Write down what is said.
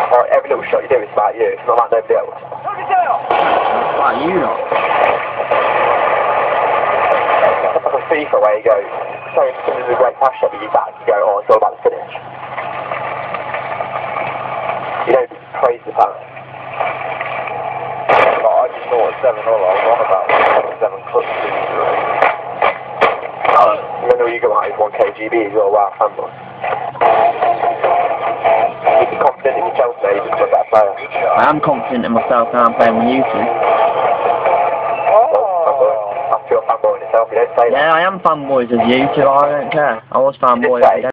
Alright, every little shot you do is about you, it's not like nobody else. Like you lot. It's like a FIFA where you go, so as soon as a great pass shot, you back, you go, oh, it's all about the finish. You don't praise the pass. I just saw it 7-0, I was on about 7 clutch through. Remember you go out with 1 KGB as well, wow, fanboy. You be confident in yourself now, you're just a better player. I am confident in myself now I'm playing with you two. That's your fanboy in itself, you don't say that. Yeah, I am fanboys of you two, I don't care. I was fanboys of